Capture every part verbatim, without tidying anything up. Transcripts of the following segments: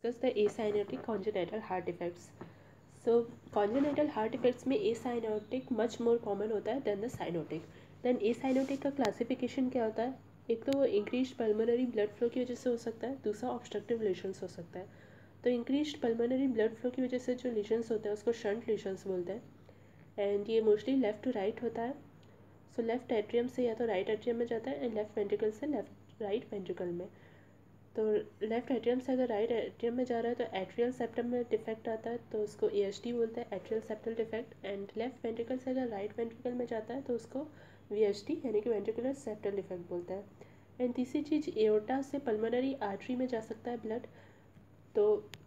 discuss the acyanotic congenital heart defects. So congenital heart defects में acyanotic much more common होता है than the cyanotic. Then acyanotic का classification क्या होता है? एक तो वो increased pulmonary blood flow की वजह से हो सकता है, दूसरा obstructive lesions हो सकता है. तो increased pulmonary blood flow की वजह से जो lesions होते हैं उसको shunt lesions बोलते हैं and ये mostly left to right होता है. So left atrium से या तो right atrium में जाता है and left ventricle से left right ventricle में. तो लेफ्ट एट्रियम से अगर राइट एट्रियम में जा रहा है तो एट्रियल सेप्टम में डिफेक्ट आता है तो उसको ए एच डी बोलते हैं, atrial septal defect. And left ventricle से अगर राइट वेंट्रिकल में जाता है तो उसको वी एच डी यानी कि वेंट्रिकुलर सेप्टल डिफेक्ट बोलते हैं. एंड तीसरी चीज़, एओर्टा से पल्मोनरी आर्टरी में जा सकता है ब्लड. तो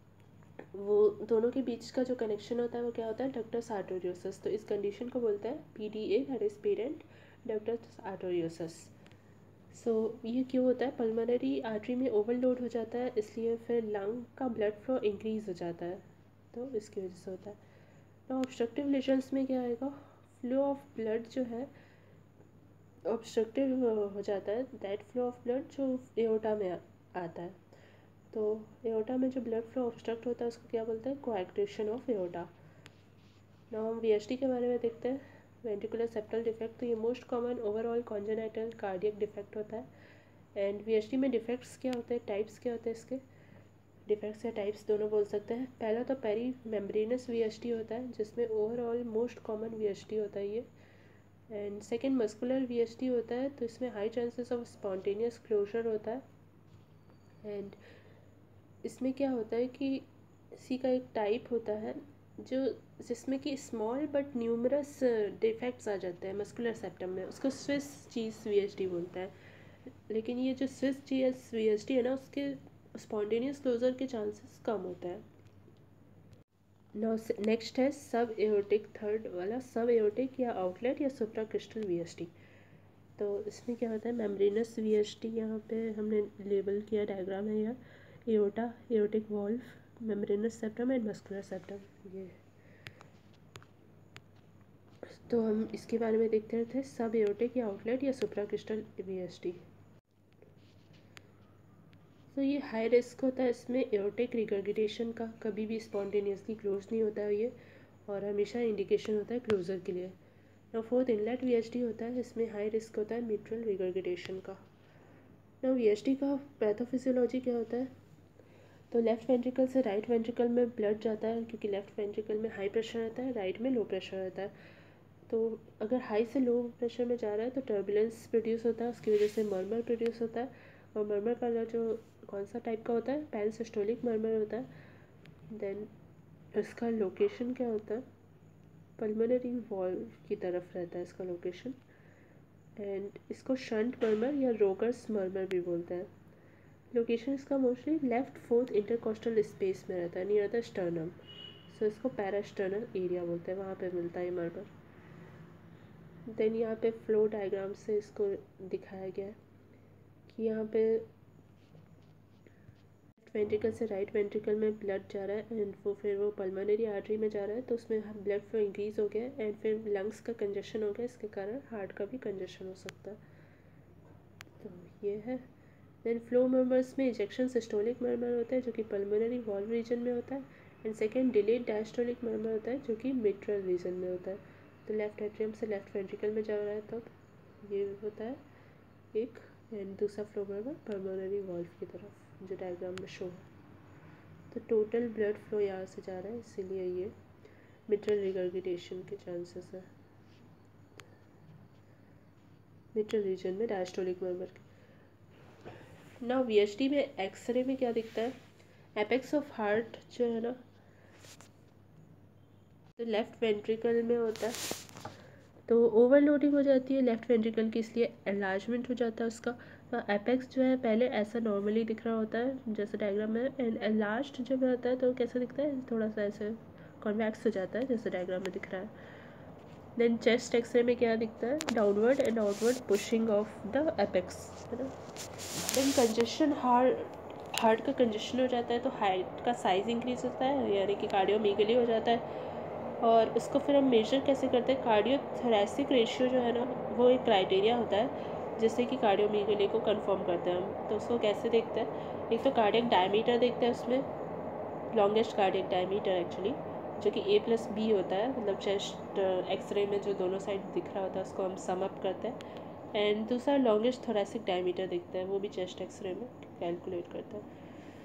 वो दोनों के बीच का जो कनेक्शन होता है वो क्या होता है? Ductus arteriosus. तो इस कंडीशन को बोलते हैं P D A, that is patent ductus arteriosus. So so, ये क्यों होता है? पल्मोनरी आर्टरी में ओवरलोड हो जाता है, इसलिए फिर लंग का ब्लड फ्लो इंक्रीज हो जाता है, तो इसकी वजह से होता है. ना ऑब्स्ट्रक्टिव लेशंस में क्या आएगा? फ्लो ऑफ ब्लड जो है ऑब्स्ट्रक्टिव हो जाता है, दैट फ्लो ऑफ ब्लड जो एओर्टा में आता है. तो एओर्टा में जो ब्लड फ्लो ऑब्स्ट्रक्ट होता है उसको क्या बोलते हैं? Coarctation of aorta. ना हम वी एच डी के बारे में देखते हैं, वेंट्रिकुलर सेप्टल डिफेक्ट. तो ये most common overall congenital cardiac defect होता है. एंड वी एच डी में डिफेक्ट्स क्या होते हैं, टाइप्स क्या होते हैं इसके? डिफेक्ट्स या टाइप्स दोनों बोल सकते हैं. पहला तो peri membranous V H D होता है जिसमें overall most common V H D होता है ये. And second muscular V H D होता है, तो इसमें high chances of spontaneous closure होता है. एंड इसमें क्या होता है कि इसी का एक टाइप होता है जो जिसमें कि स्मॉल बट न्यूमरस डिफेक्ट्स आ जाते हैं मस्कुलर सेप्टम में, उसको Swiss cheese V H D बोलते हैं. लेकिन ये जो Swiss cheese V H D है ना, उसके स्पॉन्टेनियस क्लोजर के चांसेस कम होते हैं. नाउ नेक्स्ट है सब एओर्टिक, थर्ड वाला सब एओर्टिक या आउटलेट या सुप्राक्रिस्टल वी एच डी. तो इसमें क्या होता है? मेम्ब्रेनस वी एच डी यहाँ पे हमने लेबल किया, डायग्राम है यहाँ. Aorta, aortic valve, membranous septum and muscular septum. ये तो हम इसके बारे में देखते थे, सब एओर्टिक या आउटलेट या सुप्राक्रिस्टल वी एच डी. तो ये हाई रिस्क होता है इसमें एओर्टिक रिगर्गिटेशन का, कभी भी स्पॉन्टेनियसली क्लोज नहीं होता है ये, और हमेशा इंडिकेशन होता है क्लोजर के लिए. ना fourth inlet V H D होता है, इसमें हाई रिस्क होता है मिट्रल रिगर्गिटेशन का. ना वी एच डी का पैथोफिजियोलॉजी क्या होता है? तो लेफ्ट वेंट्रिकल से राइट वेंट्रिकल में ब्लड जाता है, क्योंकि लेफ्ट वेंट्रिकल में हाई प्रेशर रहता है, राइट में लो प्रेशर रहता है. तो अगर हाई से लो प्रेशर में जा रहा है तो टर्बुलेंस प्रोड्यूस होता है, उसकी वजह से मर्मर प्रोड्यूस होता है. और मर्मर का जो कौन सा टाइप का होता है? पैनसिस्टोलिक मर्मर होता है. देन इसका लोकेशन क्या होता है? पल्मोनरी वॉल की तरफ रहता है इसका लोकेशन. एंड इसको शंट मर्मर या रोगर्स मर्मर भी बोलते हैं. लोकेशन इसका mostly left fourth intercostal space में रहता है, नियर द स्टर्नम. सो इसको पैरास्टर्नल एरिया बोलते हैं, वहाँ पे मिलता है मर्मर. देन यहाँ पे फ्लो डायग्राम से इसको दिखाया गया है कि यहाँ पे वेंट्रिकल से राइट वेंट्रिकल में ब्लड जा रहा है एंड वो फिर वो पल्मोनरी आर्टरी में जा रहा है, तो उसमें ब्लड फ्लो इंक्रीज हो गया एंड फिर लंग्स का कंजेशन हो गया, इसके कारण हार्ट का भी कंजेशन हो सकता है. तो ये है. देन फ्लो मर्मर्स में इजेक्शन सिस्टोलिक मर्मर होता है जो कि पल्मोनरी वॉल्व रीजन में होता है. And second delayed diastolic murmur होता है जो कि मिट्रल रीजन में होता है. तो लेफ्ट एट्रियम से लेफ्ट वेंट्रिकल में जा रहा है तब ये होता है एक. एंड दूसरा फ्लो मर्मर पल्मोनरी वॉल्व की तरफ जो डायग्राम में शो है. तो टोटल ब्लड फ्लो यहाँ से जा रहा है, इसीलिए ये मिट्रल रिगर्गिटेशन के चांसेस है मिट्रल रीजन में डायस्टोलिक मर्मर के. ना वी एच डी में एक्सरे में क्या दिखता है? एपेक्स ऑफ हार्ट जो है ना, तो लेफ्ट वेंट्रिकल में होता है, तो ओवरलोडिंग हो जाती है लेफ्ट वेंट्रिकल की, इसलिए एनलार्जमेंट हो जाता है उसका. तो एपेक्स जो है पहले ऐसा नॉर्मली दिख रहा होता है जैसे डायग्राम में, एंड एनलार्ज्ड जब होता है तो कैसा दिखता है? थोड़ा सा ऐसे कॉन्वैक्स हो जाता है जैसे डायग्राम में दिख रहा है. देन चेस्ट एक्सरे में क्या दिखता है? Downward and outward pushing of the apex, है ना. देन कंजेशन, हार्ट हार्ट का कंजेशन हो जाता है तो हार्ट का साइज इंक्रीज होता है, यानी कि कार्डियोमीगली हो जाता है. और उसको फिर हम मेजर कैसे करते हैं? कार्डियोथोरेसिक रेशियो जो है ना, वो एक क्राइटेरिया होता है जिससे कि कार्डियोमीगली को कंफर्म करते हैं हम. तो उसको कैसे देखते हैं? एक तो कार्डियक डायमीटर देखते हैं उसमें, लॉन्गेस्ट कार्डियक डायमीटर एक्चुअली, जो कि ए प्लस बी होता है, मतलब चेस्ट एक्सरे में जो दोनों साइड दिख रहा होता है उसको हम सम अप करते हैं। एंड दूसरा लॉन्गेस्ट थोरेसिक डायमीटर दिखता है, वो भी चेस्ट एक्सरे में कैलकुलेट करते हैं।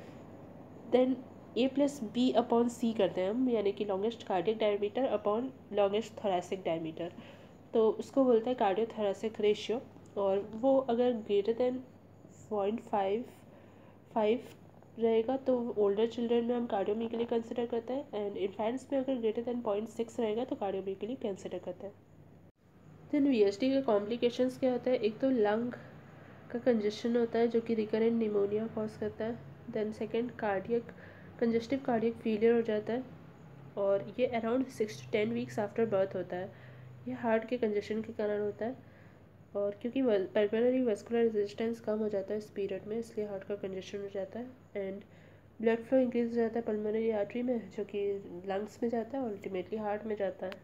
Then A plus B upon C करते हैं हम, यानी कि longest cardiac diameter upon longest thoracic diameter, तो उसको बोलते हैं कार्डियो थोरेसिक रेशियो। और वो अगर greater than point five five रहेगा तो ओल्डर चिल्ड्रन में हम कार्डियोमिकली कंसिडर करते हैं, एंड इन्फेंट्स में अगर ग्रेटर देन पॉइंट सिक्स रहेगा तो कार्डियोमिकली कंसिडर करते हैं। देन वी एस डी के कॉम्प्लिकेशंस क्या होता है, एक तो लंग का कंजेशन होता है जो कि रिकरेंट निमोनिया कॉज करता है। Then second cardiac congestive cardiac failure हो जाता है, और ये around six to ten weeks after birth होता है। ये हार्ट के कंजेशन के कारण होता है, और क्योंकि पल्मोनरी वस्कुलर रेजिस्टेंस कम हो जाता है इस पीरियड में, इसलिए हार्ट का कंजेशन हो जाता है। एंड ब्लड फ्लो इंक्रीज हो जाता है पल्मोनरी आर्टरी में, जो कि लंग्स में जाता है और अल्टीमेटली हार्ट में जाता है।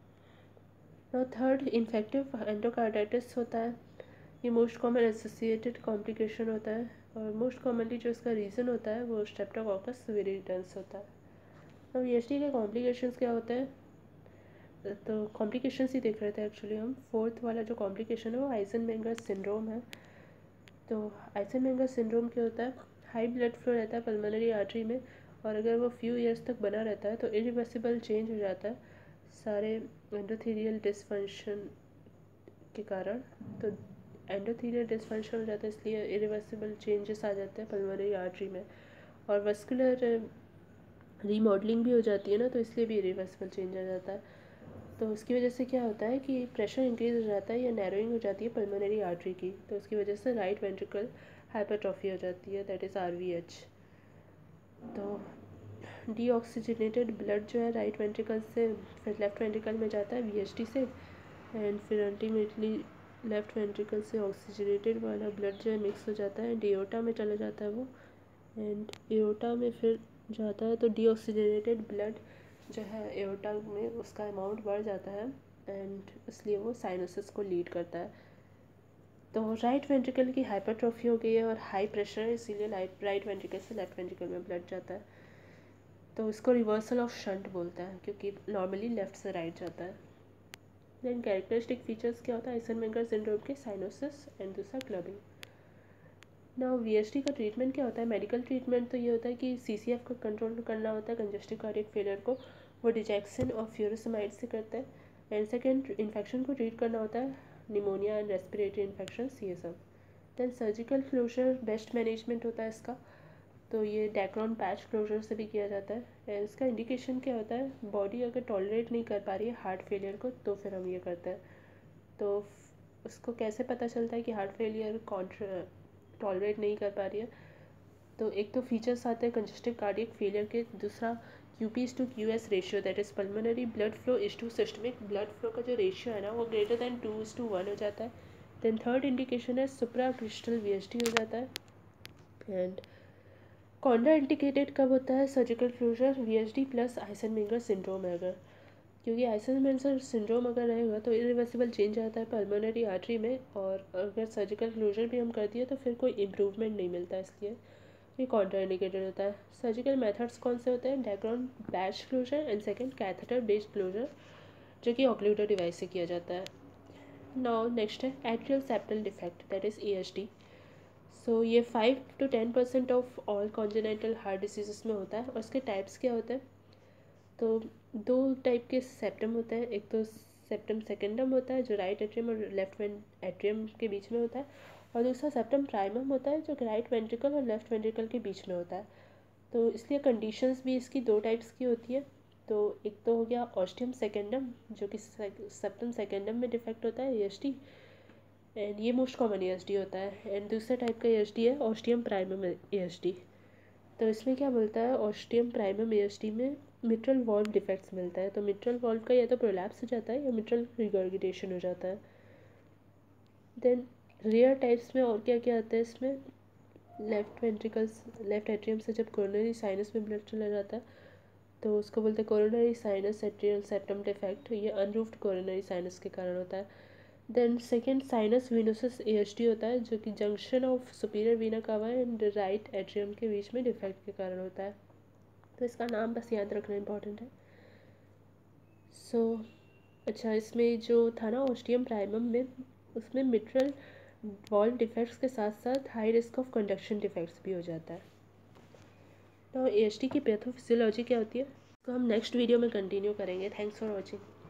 और थर्ड इन्फेक्टिव एंडोकार्डाइटिस होता है, ये मोस्ट कॉमन एसोसिएटेड कॉम्प्लिकेशन होता है, और मोस्ट कॉमनली जो इसका रीज़न होता है वो स्ट्रेप्टोकोकस विरिडेंस होता है। अब ई एस टी के कॉम्प्लिकेशंस क्या होते हैं, तो कॉम्प्लिकेशंस ही देख रहे थे एक्चुअली हम। फोर्थ वाला जो कॉम्प्लिकेशन है वो आइजनमेंगर सिंड्रोम है। तो आइजनमेंगर सिंड्रोम क्या होता है, हाई ब्लड फ्लो रहता है पल्मोनरी आर्टरी में, और अगर वो फ्यू ईयर्स तक बना रहता है तो इरिवर्सिबल चेंज हो जाता है सारे एंडोथेलियल डिसफंक्शन के कारण। तो एंडोथेलियल डिसफंक्शन हो जाता है, इसलिए इरिवर्सिबल चेंजेस आ जाते हैं पल्मोनरी आर्टरी में, और वस्कुलर रीमॉडलिंग भी हो जाती है ना, तो इसलिए भी इरिवर्सिबल चेंज आ जाता है। तो उसकी वजह से क्या होता है कि प्रेशर इंक्रीज हो जाता है या नैरोइंग हो जाती है पल्मोनरी आर्टरी की, तो उसकी वजह से राइट वेंट्रिकल हाइपरट्रॉफी हो जाती है, that is R V H. तो डीऑक्सीजनेटेड ब्लड जो है राइट वेंट्रिकल से फिर लेफ्ट वेंट्रिकल में जाता है वी एच डी से, एंड फिर अल्टीमेटली लेफ्ट वेंट्रिकल से ऑक्सीजनेटेड वाला ब्लड जो है मिक्स हो जाता है, एओर्टा में चला जाता है वो, एंड एओर्टा में फिर जाता है तो डीऑक्सीजनेटेड ब्लड जो है एओर्टा में उसका अमाउंट बढ़ जाता है, एंड इसलिए वो साइनोसिस को लीड करता है। तो राइट वेंट्रिकल की हाइपरट्रॉफी हो गई है और हाई प्रेशर है, इसीलिए राइट वेंट्रिकल से लेफ्ट वेंट्रिकल में ब्लड जाता है, तो इसको रिवर्सल ऑफ शंट बोलता है, क्योंकि नॉर्मली लेफ्ट से राइट जाता है। देन कैरेक्टरिस्टिक फीचर्स क्या होता है आइजनमेंगर सिंड्रोम के, साइनोसिस एंड दूसरा क्लबिंग। ना वी एस टी का ट्रीटमेंट क्या होता है, मेडिकल ट्रीटमेंट तो ये होता है कि सी सी एफ का कंट्रोल करना होता है कंजेस्टिव कार्डियक फेलियर को, वो डिजैक्सिन और फ्यूरोसमाइड से करते हैं। एंड सेकेंड इन्फेक्शन को ट्रीट करना होता है, निमोनिया एंड रेस्पिरेटरी इन्फेक्शन, ये सब। Then surgical closure best management होता है इसका, तो ये डैक्रॉन पैच क्लोजर से भी किया जाता है। एंड इसका इंडिकेशन क्या होता है, बॉडी अगर टॉलरेट नहीं कर पा रही है हार्ट फेलियर को तो फिर हम ये करते हैं। तो उसको कैसे पता चलता है कि हार्ट फेलियर कॉन्ट्र टॉलरेट नहीं कर पा रही है, तो एक तो फीचर्स आते हैं कंजेस्टिव कार्डियक फेलियर के, दूसरा Q P is to Q S ratio, that is pulmonary blood flow is to systemic blood flow का जो रेशियो है ना वो greater than two is to one हो जाता है। देन थर्ड इंडिकेशन है supracristal V S T हो जाता है। एंड कॉन्ट्रा इंडिकेटेड कब होता है, surgical closure V S D plus Eisenmenger syndrome है अगर, क्योंकि आइजनमेंगर सिंड्रोम अगर रहेगा तो इरिवर्सिबल चेंज आता है पल्मोनरी आर्टरी में, और अगर सर्जिकल क्लोजर भी हम कर दिए तो फिर कोई इम्प्रूवमेंट नहीं मिलता, इसलिए ये कॉन्ट्रा इंडिकेटेड होता है। सर्जिकल मेथड्स कौन से होते हैं, Dacron patch closure and second catheter based closure, जो कि ऑक्लूडर डिवाइस से किया जाता है। नाउ नेक्स्ट है atrial septal defect, that is A S D. So ये five to ten percent of all congenital heart diseases में होता है, और इसके टाइप्स क्या होते हैं, तो दो टाइप के सेप्टम होते हैं, एक तो सेप्टम सेकेंडम होता है जो राइट एट्रियम और लेफ्ट एट्रियम के बीच में होता है, और दूसरा सेप्टम प्राइमम होता है जो राइट वेंट्रिकल और लेफ्ट वेंट्रिकल के बीच में होता है। तो इसलिए कंडीशंस भी इसकी दो टाइप्स की होती है। तो एक तो हो गया ऑस्टियम सेकेंडम जो कि सेप्टम सेकेंडम में डिफेक्ट होता है, ए एस डी, एंड ये most common A S D होता है। एंड दूसरा टाइप का ए एस डी है ostium primum A S D. तो इसमें क्या बोलता है, ostium primum A S D में मिट्रल वॉल्व डिफेक्ट्स मिलता है, तो मिट्रल वॉल्व का या तो प्रोलैप्स हो जाता है या मिट्रल रिगर्गिटेशन हो जाता है। देन रेयर टाइप्स में और क्या क्या आता है इसमें, लेफ्ट वेंट्रिकल्स लेफ्ट एट्रियम से जब कोरोनरी साइनस में ब्लड चला जाता है तो उसको बोलते हैं coronary sinus atrial septum defect, ये अनरूफ्ड कोरोनरी साइनस के कारण होता है। Then second sinus venosus A S D होता है जो कि जंक्शन ऑफ सुपीरियर वीना कावा एंड राइट एट्रियम के बीच में डिफेक्ट के कारण होता है। तो इसका नाम बस याद रखना इम्पॉर्टेंट है। सो so, अच्छा, इसमें जो था ना ओस्टियम प्राइमम में, उसमें मिट्रल वॉल डिफेक्ट्स के साथ साथ high risk of conduction defects भी हो जाता है। तो ए एच टी की पैथोफिजियोलॉजी क्या होती है, तो हम नेक्स्ट वीडियो में कंटिन्यू करेंगे। Thanks for watching.